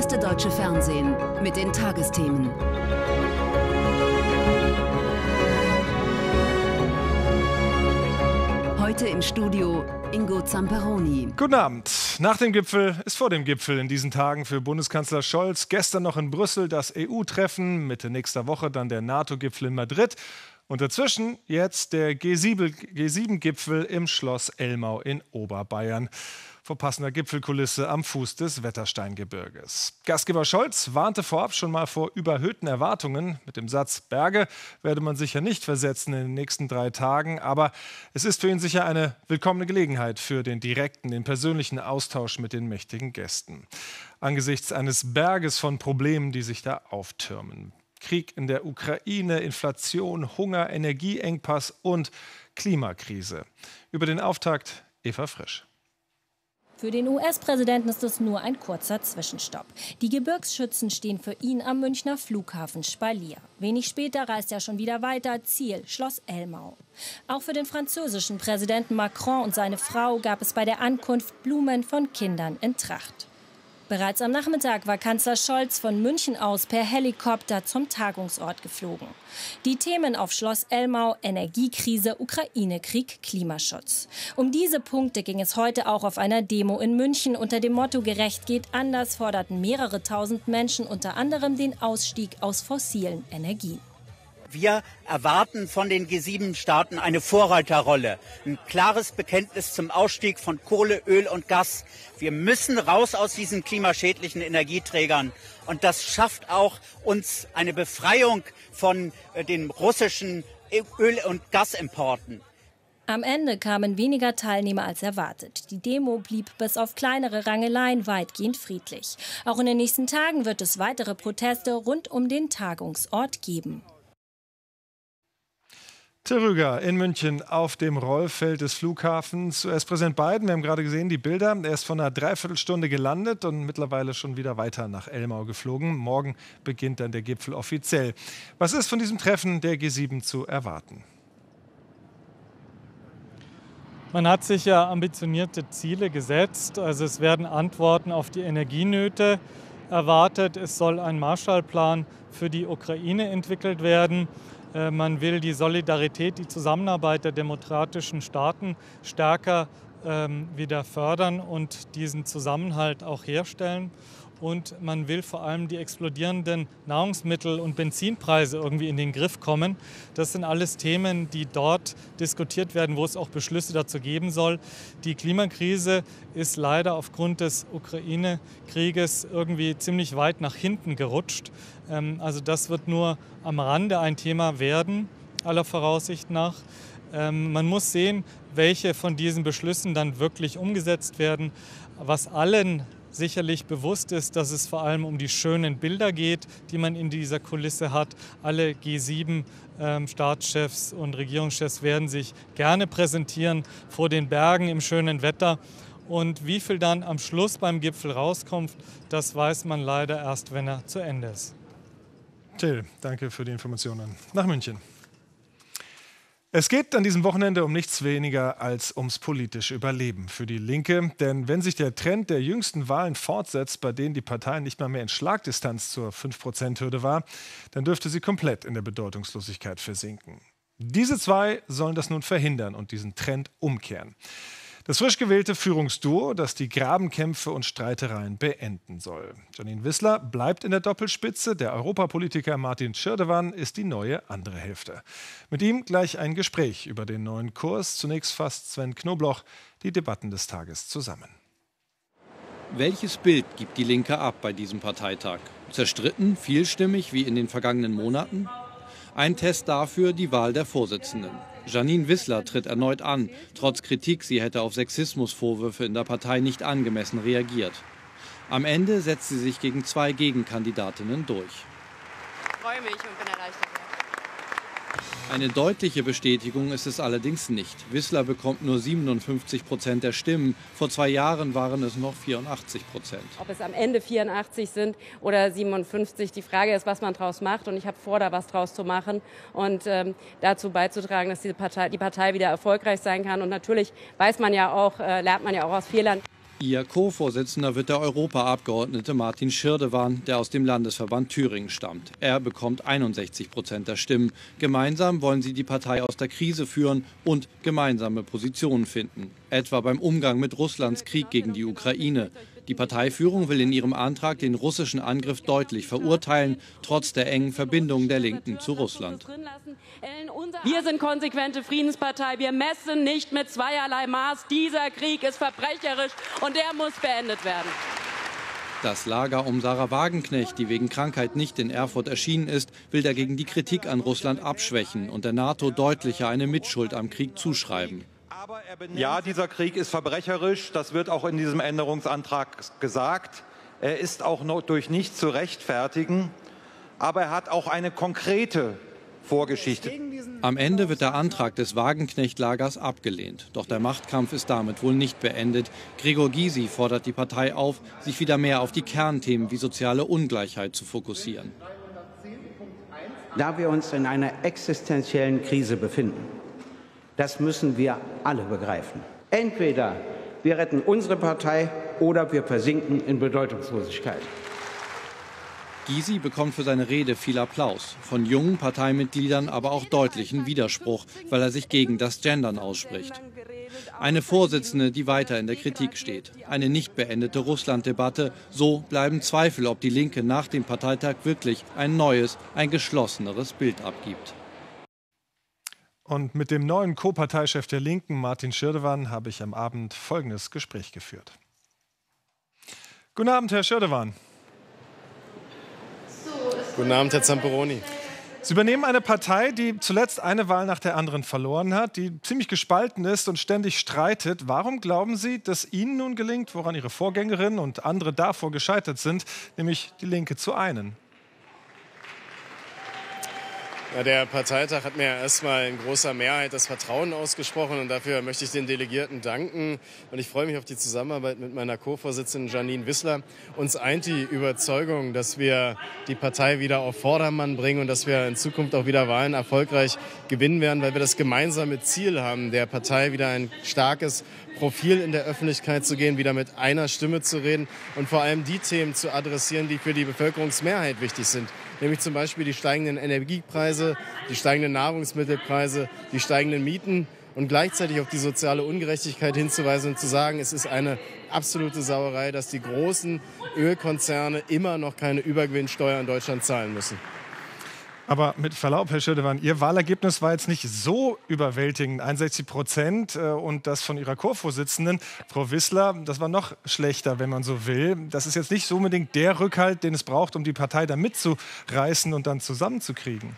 erste deutsche Fernsehen mit den Tagesthemen. Heute im Studio Ingo Zamperoni. Guten Abend. Nach dem Gipfel ist vor dem Gipfel in diesen Tagen für Bundeskanzler Scholz. Gestern noch in Brüssel das EU-Treffen, Mitte nächster Woche dann der NATO-Gipfel in Madrid. Und dazwischen jetzt der G7-Gipfel im Schloss Elmau in Oberbayern. Vor passender Gipfelkulisse am Fuß des Wettersteingebirges. Gastgeber Scholz warnte vorab schon mal vor überhöhten Erwartungen. Mit dem Satz, Berge werde man sicher nicht versetzen in den nächsten 3 Tagen. Aber es ist für ihn sicher eine willkommene Gelegenheit für den direkten, den persönlichen Austausch mit den mächtigen Gästen. Angesichts eines Berges von Problemen, die sich da auftürmen. Krieg in der Ukraine, Inflation, Hunger, Energieengpass und Klimakrise. Über den Auftakt Eva Frisch. Für den US-Präsidenten ist es nur ein kurzer Zwischenstopp. Die Gebirgsschützen stehen für ihn am Münchner Flughafen Spalier. Wenig später reist er schon wieder weiter, Ziel Schloss Elmau. Auch für den französischen Präsidenten Macron und seine Frau gab es bei der Ankunft Blumen von Kindern in Tracht. Bereits am Nachmittag war Kanzler Scholz von München aus per Helikopter zum Tagungsort geflogen. Die Themen auf Schloss Elmau: Energiekrise, Ukraine-Krieg, Klimaschutz. Um diese Punkte ging es heute auch auf einer Demo in München. Unter dem Motto Gerecht geht anders forderten mehrere tausend Menschen unter anderem den Ausstieg aus fossilen Energien. Wir erwarten von den G7-Staaten eine Vorreiterrolle, ein klares Bekenntnis zum Ausstieg von Kohle, Öl und Gas. Wir müssen raus aus diesen klimaschädlichen Energieträgern. Und das schafft auch uns eine Befreiung von den russischen Öl- und Gasimporten. Am Ende kamen weniger Teilnehmer als erwartet. Die Demo blieb bis auf kleinere Rangeleien weitgehend friedlich. Auch in den nächsten Tagen wird es weitere Proteste rund um den Tagungsort geben. Till Rüger in München auf dem Rollfeld des Flughafens. US-Präsident Biden, wir haben gerade gesehen, die Bilder. Er ist vor einer Dreiviertelstunde gelandet und mittlerweile schon wieder weiter nach Elmau geflogen. Morgen beginnt dann der Gipfel offiziell. Was ist von diesem Treffen der G7 zu erwarten? Man hat sich ja ambitionierte Ziele gesetzt. Also es werden Antworten auf die Energienöte erwartet. Es soll ein Marshallplan für die Ukraine entwickelt werden. Man will die Solidarität, die Zusammenarbeit der demokratischen Staaten stärker wieder fördern und diesen Zusammenhalt auch herstellen. Und man will vor allem die explodierenden Nahrungsmittel- und Benzinpreise irgendwie in den Griff kommen. Das sind alles Themen, die dort diskutiert werden, wo es auch Beschlüsse dazu geben soll. Die Klimakrise ist leider aufgrund des Ukraine-Krieges irgendwie ziemlich weit nach hinten gerutscht. Also das wird nur am Rande ein Thema werden, aller Voraussicht nach. Man muss sehen, welche von diesen Beschlüssen dann wirklich umgesetzt werden. Was allen sicherlich bewusst ist, dass es vor allem um die schönen Bilder geht, die man in dieser Kulisse hat. Alle G7-Staatschefs und Regierungschefs werden sich gerne präsentieren vor den Bergen im schönen Wetter. Und wie viel dann am Schluss beim Gipfel rauskommt, das weiß man leider erst, wenn er zu Ende ist. Till, danke für die Informationen. Nach München. Es geht an diesem Wochenende um nichts weniger als ums politische Überleben für die Linke. Denn wenn sich der Trend der jüngsten Wahlen fortsetzt, bei denen die Partei nicht mal mehr in Schlagdistanz zur 5%-Hürde war, dann dürfte sie komplett in der Bedeutungslosigkeit versinken. Diese zwei sollen das nun verhindern und diesen Trend umkehren. Das frisch gewählte Führungsduo, das die Grabenkämpfe und Streitereien beenden soll. Janine Wissler bleibt in der Doppelspitze. Der Europapolitiker Martin Schirdewan ist die neue andere Hälfte. Mit ihm gleich ein Gespräch über den neuen Kurs. Zunächst fasst Sven Knobloch die Debatten des Tages zusammen. Welches Bild gibt die Linke ab bei diesem Parteitag? Zerstritten, vielstimmig wie in den vergangenen Monaten? Ein Test dafür die Wahl der Vorsitzenden. Janine Wissler tritt erneut an, trotz Kritik, sie hätte auf Sexismusvorwürfe in der Partei nicht angemessen reagiert. Am Ende setzt sie sich gegen 2 Gegenkandidatinnen durch. Ich freue mich und bin erleichtert. Eine deutliche Bestätigung ist es allerdings nicht. Wissler bekommt nur 57% der Stimmen. Vor 2 Jahren waren es noch 84%. Ob es am Ende 84 sind oder 57, die Frage ist, was man draus macht. Und ich habe vor, da was draus zu machen und dazu beizutragen, dass die Partei wieder erfolgreich sein kann. Und natürlich weiß man ja auch, lernt man ja auch aus Fehlern. Ihr Co-Vorsitzender wird der Europaabgeordnete Martin Schirdewan, der aus dem Landesverband Thüringen stammt. Er bekommt 61% der Stimmen. Gemeinsam wollen sie die Partei aus der Krise führen und gemeinsame Positionen finden. Etwa beim Umgang mit Russlands Krieg gegen die Ukraine. Die Parteiführung will in ihrem Antrag den russischen Angriff deutlich verurteilen, trotz der engen Verbindung der Linken zu Russland. Wir sind konsequente Friedenspartei. Wir messen nicht mit zweierlei Maß. Dieser Krieg ist verbrecherisch und er muss beendet werden. Das Lager um Sarah Wagenknecht, die wegen Krankheit nicht in Erfurt erschienen ist, will dagegen die Kritik an Russland abschwächen und der NATO deutlicher eine Mitschuld am Krieg zuschreiben. Ja, dieser Krieg ist verbrecherisch, das wird auch in diesem Änderungsantrag gesagt. Er ist auch noch durch nichts zu rechtfertigen, aber er hat auch eine konkrete Vorgeschichte. Am Ende wird der Antrag des Wagenknecht-Lagers abgelehnt. Doch der Machtkampf ist damit wohl nicht beendet. Gregor Gysi fordert die Partei auf, sich wieder mehr auf die Kernthemen wie soziale Ungleichheit zu fokussieren. Da wir uns in einer existenziellen Krise befinden, das müssen wir alle begreifen. Entweder wir retten unsere Partei oder wir versinken in Bedeutungslosigkeit. Gysi bekommt für seine Rede viel Applaus, von jungen Parteimitgliedern aber auch deutlichen Widerspruch, weil er sich gegen das Gendern ausspricht. Eine Vorsitzende, die weiter in der Kritik steht. Eine nicht beendete Russland-Debatte. So bleiben Zweifel, ob die Linke nach dem Parteitag wirklich ein neues, ein geschlosseneres Bild abgibt. Und mit dem neuen Co-Parteichef der Linken, Martin Schirdewan, habe ich am Abend folgendes Gespräch geführt. Guten Abend, Herr Schirdewan. Guten Abend, Herr Zamperoni. Sie übernehmen eine Partei, die zuletzt eine Wahl nach der anderen verloren hat, die ziemlich gespalten ist und ständig streitet. Warum glauben Sie, dass Ihnen nun gelingt, woran Ihre Vorgängerin und andere davor gescheitert sind, nämlich die Linke zu einen? Ja, der Parteitag hat mir erstmal in großer Mehrheit das Vertrauen ausgesprochen und dafür möchte ich den Delegierten danken. Und ich freue mich auf die Zusammenarbeit mit meiner Co-Vorsitzenden Janine Wissler. Uns eint die Überzeugung, dass wir die Partei wieder auf Vordermann bringen und dass wir in Zukunft auch wieder Wahlen erfolgreich gewinnen werden, weil wir das gemeinsame Ziel haben, der Partei wieder ein starkes Profil in der Öffentlichkeit zu gehen, wieder mit einer Stimme zu reden und vor allem die Themen zu adressieren, die für die Bevölkerungsmehrheit wichtig sind. Nämlich zum Beispiel die steigenden Energiepreise, die steigenden Nahrungsmittelpreise, die steigenden Mieten und gleichzeitig auf die soziale Ungerechtigkeit hinzuweisen und zu sagen, es ist eine absolute Sauerei, dass die großen Ölkonzerne immer noch keine Übergewinnsteuer in Deutschland zahlen müssen. Aber mit Verlaub, Herr Schirdewan, Ihr Wahlergebnis war jetzt nicht so überwältigend, 61% und das von Ihrer Co-Vorsitzenden, Frau Wissler, das war noch schlechter, wenn man so will. Das ist jetzt nicht so unbedingt der Rückhalt, den es braucht, um die Partei da mitzureißen und dann zusammenzukriegen.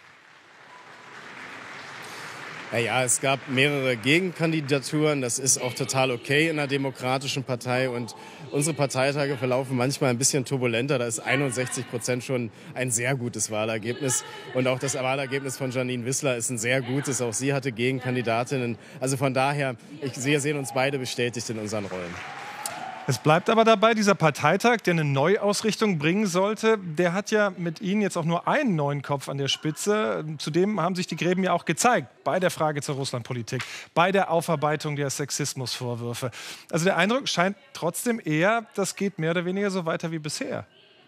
Ja, es gab mehrere Gegenkandidaturen. Das ist auch total okay in einer demokratischen Partei. Und unsere Parteitage verlaufen manchmal ein bisschen turbulenter. Da ist 61% schon ein sehr gutes Wahlergebnis. Und auch das Wahlergebnis von Janine Wissler ist ein sehr gutes. Auch sie hatte Gegenkandidatinnen. Also von daher, wir sehen uns beide bestätigt in unseren Rollen. Es bleibt aber dabei, dieser Parteitag, der eine Neuausrichtung bringen sollte, der hat ja mit Ihnen jetzt auch nur einen neuen Kopf an der Spitze. Zudem haben sich die Gräben ja auch gezeigt bei der Frage zur Russlandpolitik, bei der Aufarbeitung der Sexismusvorwürfe. Also der Eindruck scheint trotzdem eher, das geht mehr oder weniger so weiter wie bisher.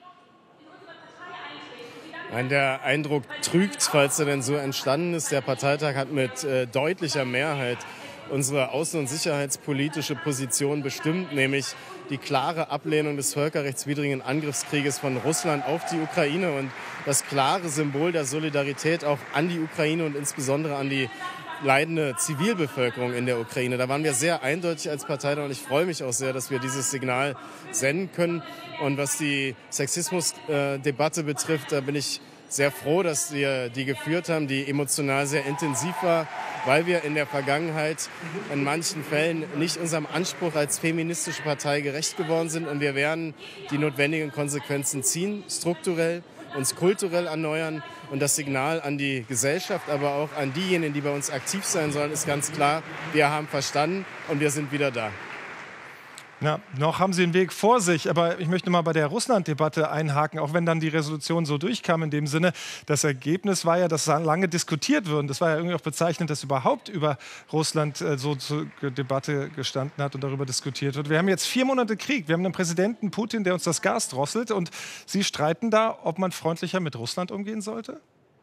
Nein, der Eindruck trügt, falls er denn so entstanden ist. Der Parteitag hat mit deutlicher Mehrheit unsere außen- und sicherheitspolitische Position bestimmt, nämlich die klare Ablehnung des völkerrechtswidrigen Angriffskrieges von Russland auf die Ukraine und das klare Symbol der Solidarität auch an die Ukraine und insbesondere an die leidende Zivilbevölkerung in der Ukraine. Da waren wir sehr eindeutig als Partei und ich freue mich auch sehr, dass wir dieses Signal senden können. Und was die Sexismusdebatte betrifft, da bin ich sehr froh, dass wir die geführt haben, die emotional sehr intensiv war, weil wir in der Vergangenheit in manchen Fällen nicht unserem Anspruch als feministische Partei gerecht geworden sind. Und wir werden die notwendigen Konsequenzen ziehen, strukturell, uns kulturell erneuern. Und das Signal an die Gesellschaft, aber auch an diejenigen, die bei uns aktiv sein sollen, ist ganz klar, wir haben verstanden und wir sind wieder da. Na, noch haben Sie einen Weg vor sich, aber ich möchte mal bei der Russland-Debatte einhaken, auch wenn dann die Resolution so durchkam in dem Sinne. Das Ergebnis war ja, dass lange diskutiert wird. Das war ja irgendwie auch bezeichnend, dass überhaupt über Russland so zur Debatte gestanden hat und darüber diskutiert wird. Wir haben jetzt 4 Monate Krieg. Wir haben einen Präsidenten Putin, der uns das Gas drosselt. Und Sie streiten da, ob man freundlicher mit Russland umgehen sollte?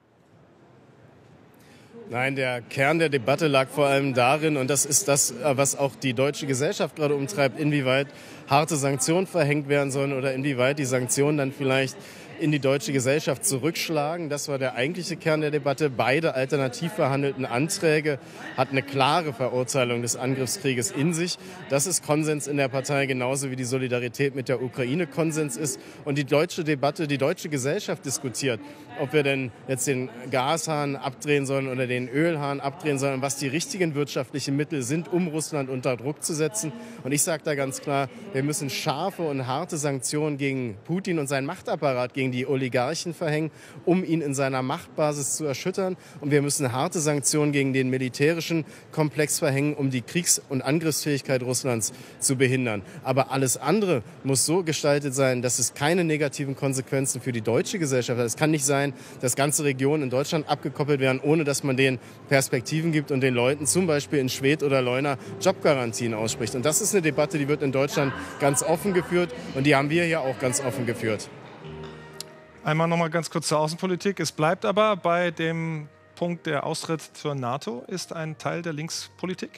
Nein, der Kern der Debatte lag vor allem darin, und das ist das, was auch die deutsche Gesellschaft gerade umtreibt, inwieweit harte Sanktionen verhängt werden sollen oder inwieweit die Sanktionen dann vielleicht in die deutsche Gesellschaft zurückschlagen. Das war der eigentliche Kern der Debatte. Beide alternativ verhandelten Anträge hatten eine klare Verurteilung des Angriffskrieges in sich. Das ist Konsens in der Partei, genauso wie die Solidarität mit der Ukraine Konsens ist. Und die deutsche Debatte, die deutsche Gesellschaft diskutiert, ob wir denn jetzt den Gashahn abdrehen sollen oder den Ölhahn abdrehen sollen, was die richtigen wirtschaftlichen Mittel sind, um Russland unter Druck zu setzen. Und ich sage da ganz klar, wir müssen scharfe und harte Sanktionen gegen Putin und seinen Machtapparat, gegen die Oligarchen verhängen, um ihn in seiner Machtbasis zu erschüttern. Und wir müssen harte Sanktionen gegen den militärischen Komplex verhängen, um die Kriegs- und Angriffsfähigkeit Russlands zu behindern. Aber alles andere muss so gestaltet sein, dass es keine negativen Konsequenzen für die deutsche Gesellschaft hat. Es kann nicht sein, dass ganze Regionen in Deutschland abgekoppelt werden, ohne dass man denen Perspektiven gibt und den Leuten zum Beispiel in Schwedt oder Leuna Jobgarantien ausspricht. Und das ist eine Debatte, die wird in Deutschland ganz offen geführt und die haben wir hier auch ganz offen geführt. Einmal noch mal ganz kurz zur Außenpolitik. Es bleibt aber bei dem Punkt, der Austritt zur NATO ist ein Teil der Linkspolitik?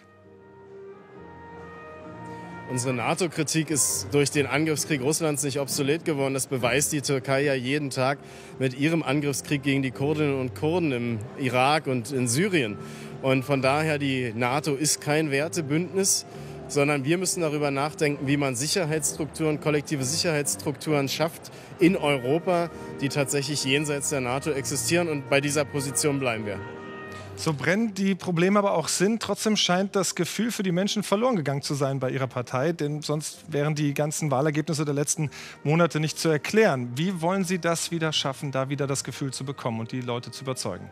Unsere NATO-Kritik ist durch den Angriffskrieg Russlands nicht obsolet geworden. Das beweist die Türkei ja jeden Tag mit ihrem Angriffskrieg gegen die Kurdinnen und Kurden im Irak und in Syrien. Und von daher, die NATO ist kein Wertebündnis, sondern wir müssen darüber nachdenken, wie man Sicherheitsstrukturen, kollektive Sicherheitsstrukturen schafft in Europa, die tatsächlich jenseits der NATO existieren. Und bei dieser Position bleiben wir. So brennend die Probleme aber auch sind, trotzdem scheint das Gefühl für die Menschen verloren gegangen zu sein bei Ihrer Partei, denn sonst wären die ganzen Wahlergebnisse der letzten Monate nicht zu erklären. Wie wollen Sie das wieder schaffen, da wieder das Gefühl zu bekommen und die Leute zu überzeugen?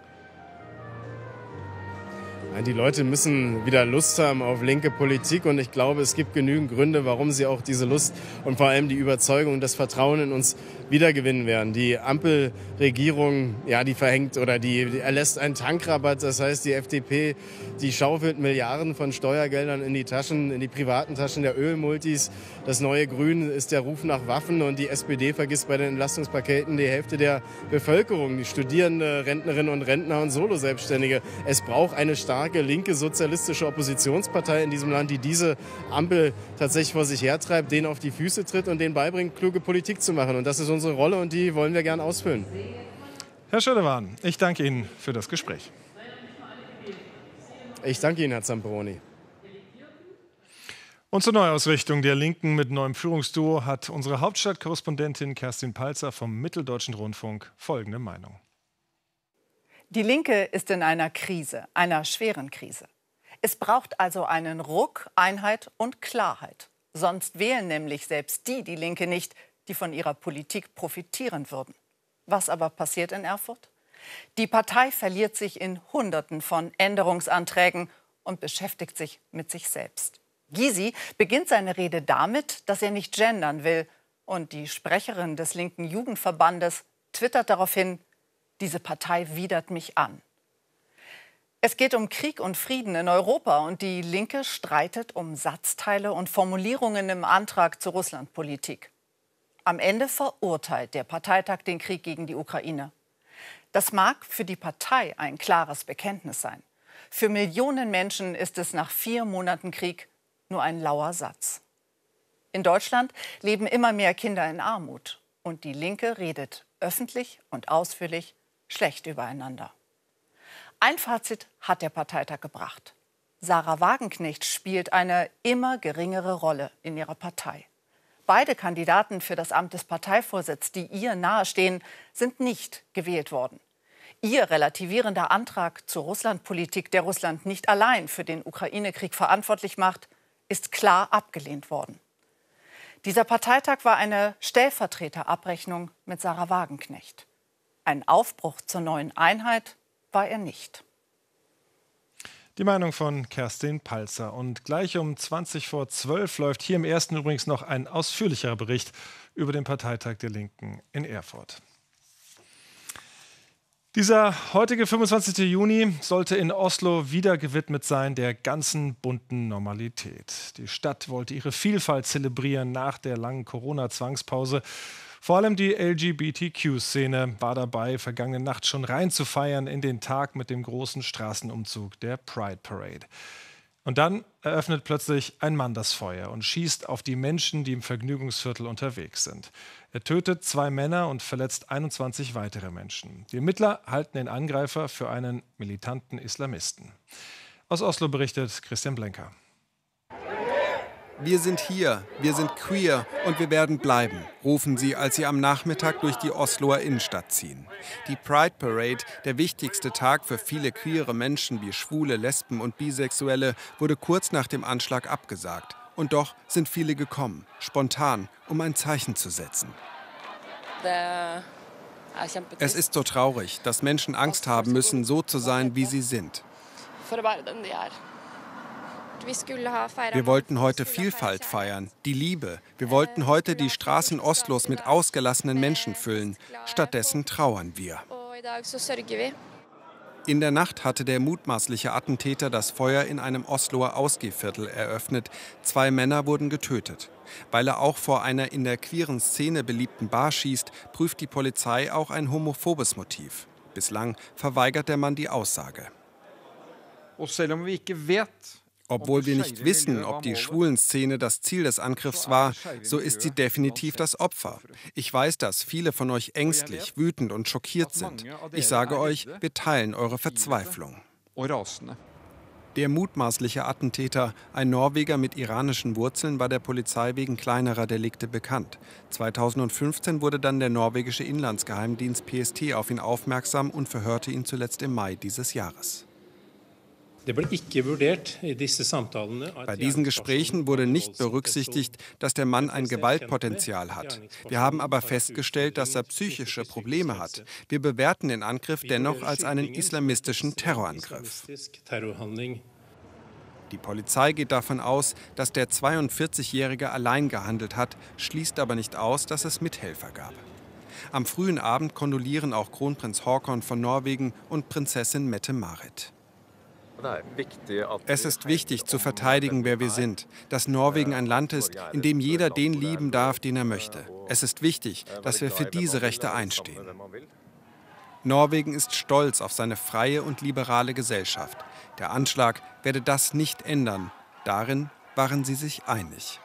Die Leute müssen wieder Lust haben auf linke Politik und ich glaube, es gibt genügend Gründe, warum sie auch diese Lust und vor allem die Überzeugung und das Vertrauen in uns wiedergewinnen werden. Die Ampelregierung, ja, die verhängt oder die erlässt einen Tankrabatt. Das heißt, die FDP, die schaufelt Milliarden von Steuergeldern in die Taschen, in die privaten Taschen der Ölmultis. Das neue Grün ist der Ruf nach Waffen und die SPD vergisst bei den Entlastungspaketen die Hälfte der Bevölkerung, die Studierende, Rentnerinnen und Rentner und Soloselbstständige. Es braucht eine starke linke sozialistische Oppositionspartei in diesem Land, die diese Ampel tatsächlich vor sich hertreibt, denen auf die Füße tritt und denen beibringt, kluge Politik zu machen. Und das ist unsere Rolle und die wollen wir gern ausfüllen. Herr Schönewan, ich danke Ihnen für das Gespräch. Ich danke Ihnen, Herr Zamperoni. Und zur Neuausrichtung der Linken mit neuem Führungsduo hat unsere Hauptstadtkorrespondentin Kerstin Palzer vom Mitteldeutschen Rundfunk folgende Meinung. Die Linke ist in einer Krise, einer schweren Krise. Es braucht also einen Ruck, Einheit und Klarheit. Sonst wählen nämlich selbst die Linke nicht, die von ihrer Politik profitieren würden. Was aber passiert in Erfurt? Die Partei verliert sich in Hunderten von Änderungsanträgen und beschäftigt sich mit sich selbst. Gysi beginnt seine Rede damit, dass er nicht gendern will. Und die Sprecherin des linken Jugendverbandes twittert daraufhin: Diese Partei widert mich an. Es geht um Krieg und Frieden in Europa und die Linke streitet um Satzteile und Formulierungen im Antrag zur Russlandpolitik. Am Ende verurteilt der Parteitag den Krieg gegen die Ukraine. Das mag für die Partei ein klares Bekenntnis sein. Für Millionen Menschen ist es nach 4 Monaten Krieg nur ein lauer Satz. In Deutschland leben immer mehr Kinder in Armut und die Linke redet öffentlich und ausführlich schlecht übereinander. Ein Fazit hat der Parteitag gebracht. Sarah Wagenknecht spielt eine immer geringere Rolle in ihrer Partei. Beide Kandidaten für das Amt des Parteivorsitzes, die ihr nahestehen, sind nicht gewählt worden. Ihr relativierender Antrag zur Russlandpolitik, der Russland nicht allein für den Ukraine-Krieg verantwortlich macht, ist klar abgelehnt worden. Dieser Parteitag war eine Stellvertreterabrechnung mit Sarah Wagenknecht. Ein Aufbruch zur neuen Einheit war er nicht. Die Meinung von Kerstin Palzer. Und gleich um 11:20 läuft hier im Ersten übrigens noch ein ausführlicherer Bericht über den Parteitag der Linken in Erfurt. Dieser heutige 25. Juni sollte in Oslo wieder gewidmet sein der ganzen bunten Normalität. Die Stadt wollte ihre Vielfalt zelebrieren nach der langen Corona-Zwangspause. Vor allem die LGBTQ-Szene war dabei, vergangene Nacht schon reinzufeiern in den Tag mit dem großen Straßenumzug der Pride Parade. Und dann eröffnet plötzlich ein Mann das Feuer und schießt auf die Menschen, die im Vergnügungsviertel unterwegs sind. Er tötet 2 Männer und verletzt 21 weitere Menschen. Die Ermittler halten den Angreifer für einen militanten Islamisten. Aus Oslo berichtet Christian Blenker. Wir sind hier, wir sind queer und wir werden bleiben, rufen sie, als sie am Nachmittag durch die Osloer Innenstadt ziehen. Die Pride Parade, der wichtigste Tag für viele queere Menschen wie Schwule, Lesben und Bisexuelle, wurde kurz nach dem Anschlag abgesagt. Und doch sind viele gekommen, spontan, um ein Zeichen zu setzen. Es ist so traurig, dass Menschen Angst haben müssen, so zu sein, wie sie sind. Wir wollten heute Vielfalt feiern, die Liebe. Wir wollten heute die Straßen Oslos mit ausgelassenen Menschen füllen. Stattdessen trauern wir. In der Nacht hatte der mutmaßliche Attentäter das Feuer in einem Osloer Ausgehviertel eröffnet. 2 Männer wurden getötet. Weil er auch vor einer in der queeren Szene beliebten Bar schießt, prüft die Polizei auch ein homophobes Motiv. Bislang verweigert der Mann die Aussage. Obwohl wir nicht wissen, ob die Schwulenszene das Ziel des Angriffs war, so ist sie definitiv das Opfer. Ich weiß, dass viele von euch ängstlich, wütend und schockiert sind. Ich sage euch, wir teilen eure Verzweiflung. Der mutmaßliche Attentäter, ein Norweger mit iranischen Wurzeln, war der Polizei wegen kleinerer Delikte bekannt. 2015 wurde dann der norwegische Inlandsgeheimdienst PST auf ihn aufmerksam und verhörte ihn zuletzt im Mai dieses Jahres. Bei diesen Gesprächen wurde nicht berücksichtigt, dass der Mann ein Gewaltpotenzial hat. Wir haben aber festgestellt, dass er psychische Probleme hat. Wir bewerten den Angriff dennoch als einen islamistischen Terrorangriff. Die Polizei geht davon aus, dass der 42-Jährige allein gehandelt hat, schließt aber nicht aus, dass es Mithelfer gab. Am frühen Abend kondolieren auch Kronprinz Haakon von Norwegen und Prinzessin Mette-Marit. Es ist wichtig zu verteidigen, wer wir sind, dass Norwegen ein Land ist, in dem jeder den lieben darf, den er möchte. Es ist wichtig, dass wir für diese Rechte einstehen. Norwegen ist stolz auf seine freie und liberale Gesellschaft. Der Anschlag werde das nicht ändern. Darin waren sie sich einig.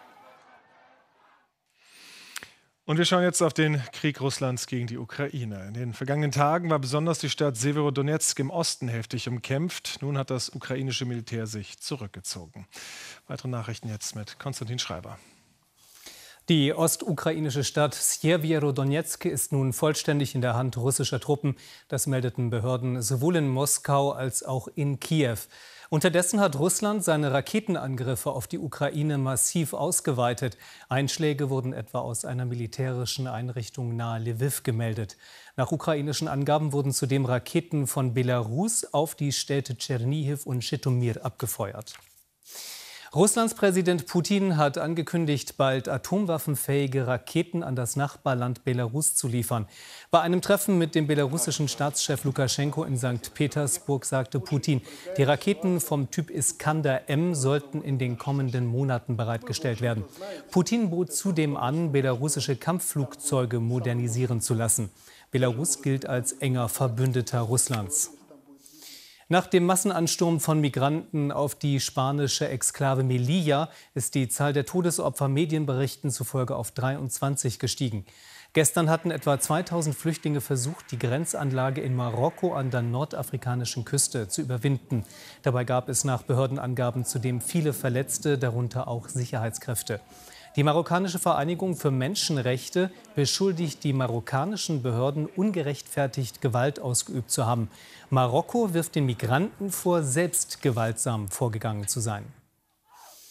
Und wir schauen jetzt auf den Krieg Russlands gegen die Ukraine. In den vergangenen Tagen war besonders die Stadt Severodonetsk im Osten heftig umkämpft. Nun hat das ukrainische Militär sich zurückgezogen. Weitere Nachrichten jetzt mit Konstantin Schreiber. Die ostukrainische Stadt Sjeverodonetsk ist nun vollständig in der Hand russischer Truppen. Das meldeten Behörden sowohl in Moskau als auch in Kiew. Unterdessen hat Russland seine Raketenangriffe auf die Ukraine massiv ausgeweitet. Einschläge wurden etwa aus einer militärischen Einrichtung nahe Lwiw gemeldet. Nach ukrainischen Angaben wurden zudem Raketen von Belarus auf die Städte Tschernihiw und Schtomir abgefeuert. Russlands Präsident Putin hat angekündigt, bald atomwaffenfähige Raketen an das Nachbarland Belarus zu liefern. Bei einem Treffen mit dem belarussischen Staatschef Lukaschenko in St. Petersburg sagte Putin, die Raketen vom Typ Iskander-M sollten in den kommenden Monaten bereitgestellt werden. Putin bot zudem an, belarussische Kampfflugzeuge modernisieren zu lassen. Belarus gilt als enger Verbündeter Russlands. Nach dem Massenansturm von Migranten auf die spanische Exklave Melilla ist die Zahl der Todesopfer Medienberichten zufolge auf 23 gestiegen. Gestern hatten etwa 2000 Flüchtlinge versucht, die Grenzanlage in Marokko an der nordafrikanischen Küste zu überwinden. Dabei gab es nach Behördenangaben zudem viele Verletzte, darunter auch Sicherheitskräfte. Die marokkanische Vereinigung für Menschenrechte beschuldigt die marokkanischen Behörden, ungerechtfertigt Gewalt ausgeübt zu haben. Marokko wirft den Migranten vor, selbst gewaltsam vorgegangen zu sein.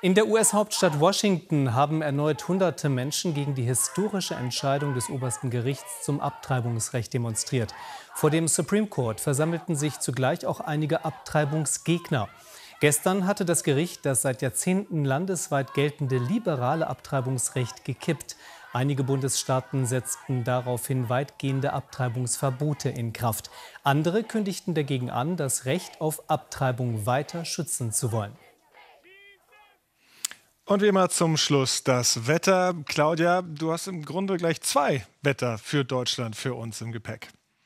In der US-Hauptstadt Washington haben erneut hunderte Menschen gegen die historische Entscheidung des obersten Gerichts zum Abtreibungsrecht demonstriert. Vor dem Supreme Court versammelten sich zugleich auch einige Abtreibungsgegner. Gestern hatte das Gericht das seit Jahrzehnten landesweit geltende liberale Abtreibungsrecht gekippt. Einige Bundesstaaten setzten daraufhin weitgehende Abtreibungsverbote in Kraft. Andere kündigten dagegen an, das Recht auf Abtreibung weiter schützen zu wollen. Und wie immer zum Schluss das Wetter. Claudia, du hast im Grunde gleich 2 Wetter für Deutschland, für uns im Gepäck.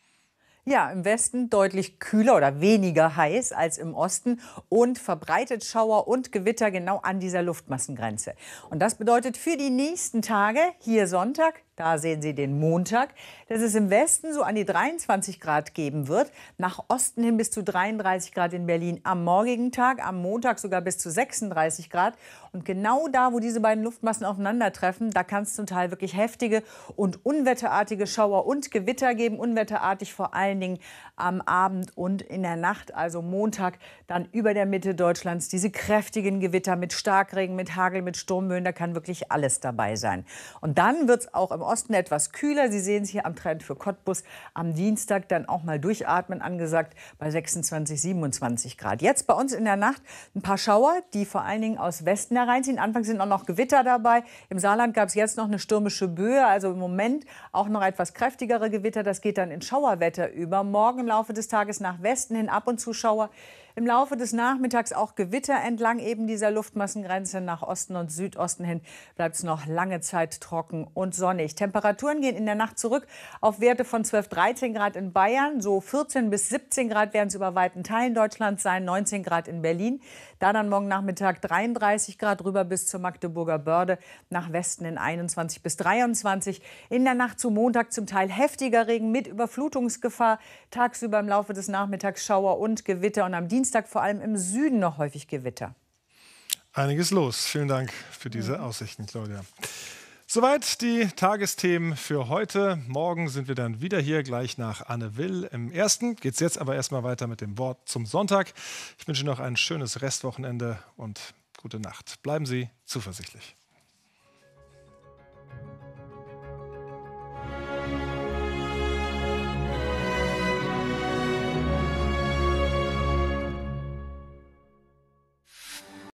Ja, im Westen deutlich kühler oder weniger heiß als im Osten und verbreitet Schauer und Gewitter genau an dieser Luftmassengrenze. Und das bedeutet für die nächsten Tage, hier Sonntag, da sehen Sie den Montag, dass es im Westen so an die 23 Grad geben wird. Nach Osten hin bis zu 33 Grad in Berlin am morgigen Tag, am Montag sogar bis zu 36 Grad. Und genau da, wo diese beiden Luftmassen aufeinandertreffen, da kann es zum Teil wirklich heftige und unwetterartige Schauer und Gewitter geben. Unwetterartig vor allen Dingen am Abend und in der Nacht, also Montag, dann über der Mitte Deutschlands diese kräftigen Gewitter mit Starkregen, mit Hagel, mit Sturmböen. Da kann wirklich alles dabei sein. Und dann wird es auch im Osten etwas kühler. Sie sehen es hier am Trend für Cottbus. Am Dienstag dann auch mal durchatmen angesagt bei 26, 27 Grad. Jetzt bei uns in der Nacht ein paar Schauer, die vor allen Dingen aus Westen hereinziehen. Anfangs sind auch noch Gewitter dabei. Im Saarland gab es jetzt noch eine stürmische Böe. Also im Moment auch noch etwas kräftigere Gewitter. Das geht dann in Schauerwetter über. Morgen im Laufe des Tages nach Westen hin ab und zu Schauer. Im Laufe des Nachmittags auch Gewitter entlang eben dieser Luftmassengrenze. Nach Osten und Südosten hin bleibt es noch lange Zeit trocken und sonnig. Temperaturen gehen in der Nacht zurück auf Werte von 12, 13 Grad in Bayern. So 14 bis 17 Grad werden es über weiten Teilen Deutschlands sein. 19 Grad in Berlin. Da dann morgen Nachmittag 33 Grad rüber bis zur Magdeburger Börde. Nach Westen in 21 bis 23. In der Nacht zu Montag zum Teil heftiger Regen mit Überflutungsgefahr. Tagsüber im Laufe des Nachmittags Schauer und Gewitter. Und am Dienstag vor allem im Süden noch häufig Gewitter. Einiges los. Vielen Dank für diese Aussichten, Claudia. Soweit die Tagesthemen für heute. Morgen sind wir dann wieder hier, gleich nach Anne Will. Im Ersten geht es jetzt aber erstmal weiter mit dem Wort zum Sonntag. Ich wünsche noch ein schönes Restwochenende und gute Nacht. Bleiben Sie zuversichtlich.